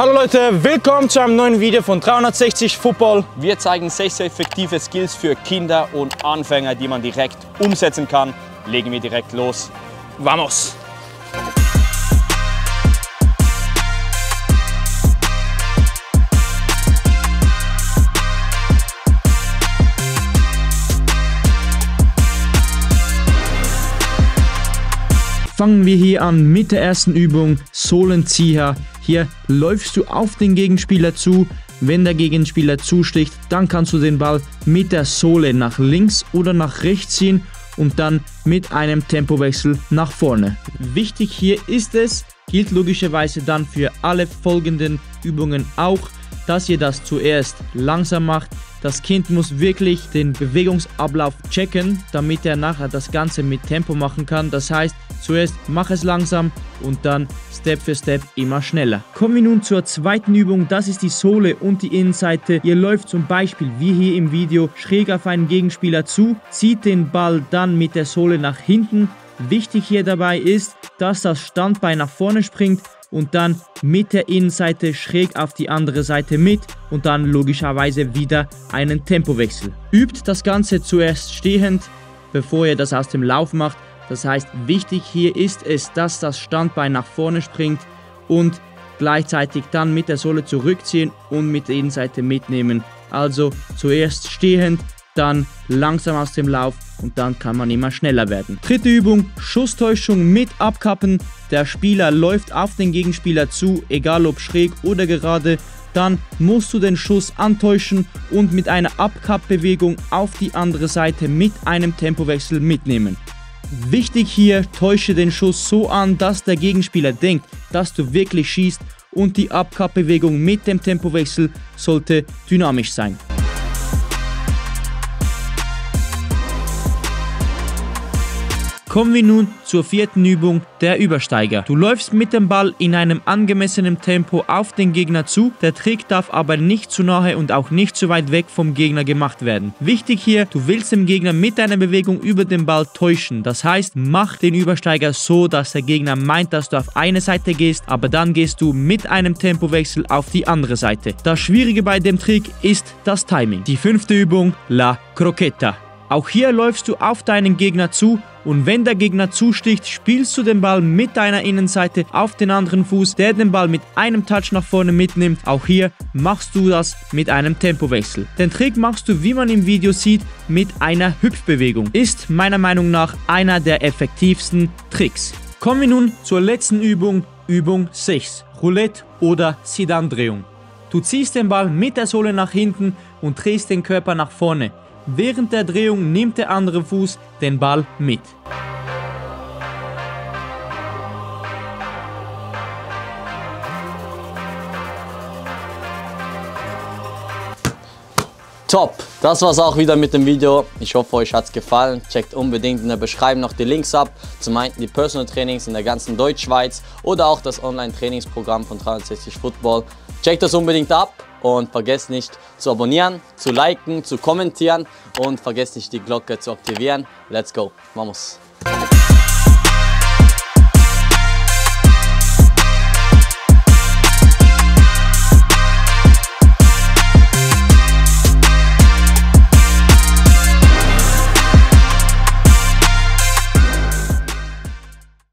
Hallo Leute, willkommen zu einem neuen Video von 360 Football. Wir zeigen 6 effektive Skills für Kinder und Anfänger, die man direkt umsetzen kann. Legen wir direkt los. Vamos! Fangen wir hier an mit der ersten Übung, Sohlenzieher. Hier läufst du auf den Gegenspieler zu. Wenn der Gegenspieler zusticht, dann kannst du den Ball mit der Sohle nach links oder nach rechts ziehen und dann mit einem Tempowechsel nach vorne. Wichtig hier ist es, gilt logischerweise dann für alle folgenden Übungen auch, dass ihr das zuerst langsam macht. Das Kind muss wirklich den Bewegungsablauf checken, damit er nachher das Ganze mit Tempo machen kann. Das heißt, zuerst mach es langsam und dann Step für Step immer schneller. Kommen wir nun zur zweiten Übung, das ist die Sohle und die Innenseite. Ihr läuft zum Beispiel, wie hier im Video, schräg auf einen Gegenspieler zu, zieht den Ball dann mit der Sohle nach hinten. Wichtig hier dabei ist, dass das Standbein nach vorne springt und dann mit der Innenseite schräg auf die andere Seite mit und dann logischerweise wieder einen Tempowechsel. Übt das Ganze zuerst stehend, bevor ihr das aus dem Lauf macht. Das heißt, wichtig hier ist es, dass das Standbein nach vorne springt und gleichzeitig dann mit der Sohle zurückziehen und mit der Innenseite mitnehmen. Also zuerst stehend, dann langsam aus dem Lauf und dann kann man immer schneller werden. Dritte Übung, Schusstäuschung mit Abkappen. Der Spieler läuft auf den Gegenspieler zu, egal ob schräg oder gerade. Dann musst du den Schuss antäuschen und mit einer Abkappbewegung auf die andere Seite mit einem Tempowechsel mitnehmen. Wichtig hier, täusche den Schuss so an, dass der Gegenspieler denkt, dass du wirklich schießt und die Abkappbewegung mit dem Tempowechsel sollte dynamisch sein. Kommen wir nun zur vierten Übung, der Übersteiger. Du läufst mit dem Ball in einem angemessenen Tempo auf den Gegner zu. Der Trick darf aber nicht zu nahe und auch nicht zu weit weg vom Gegner gemacht werden. Wichtig hier, du willst den Gegner mit deiner Bewegung über den Ball täuschen. Das heißt, mach den Übersteiger so, dass der Gegner meint, dass du auf eine Seite gehst, aber dann gehst du mit einem Tempowechsel auf die andere Seite. Das Schwierige bei dem Trick ist das Timing. Die fünfte Übung, La Croqueta. Auch hier läufst du auf deinen Gegner zu und wenn der Gegner zusticht, spielst du den Ball mit deiner Innenseite auf den anderen Fuß, der den Ball mit einem Touch nach vorne mitnimmt. Auch hier machst du das mit einem Tempowechsel. Den Trick machst du, wie man im Video sieht, mit einer Hüpfbewegung. Ist meiner Meinung nach einer der effektivsten Tricks. Kommen wir nun zur letzten Übung, Übung 6, Roulette oder Zidane-Drehung. Du ziehst den Ball mit der Sohle nach hinten und drehst den Körper nach vorne. Während der Drehung nimmt der andere Fuß den Ball mit. Top! Das war's auch wieder mit dem Video. Ich hoffe, euch hat's gefallen. Checkt unbedingt in der Beschreibung noch die Links ab. Zum einen die Personal Trainings in der ganzen Deutschschweiz oder auch das Online-Trainingsprogramm von 360 Football. Checkt das unbedingt ab. Und vergesst nicht zu abonnieren, zu liken, zu kommentieren und vergesst nicht die Glocke zu aktivieren. Let's go, vamos!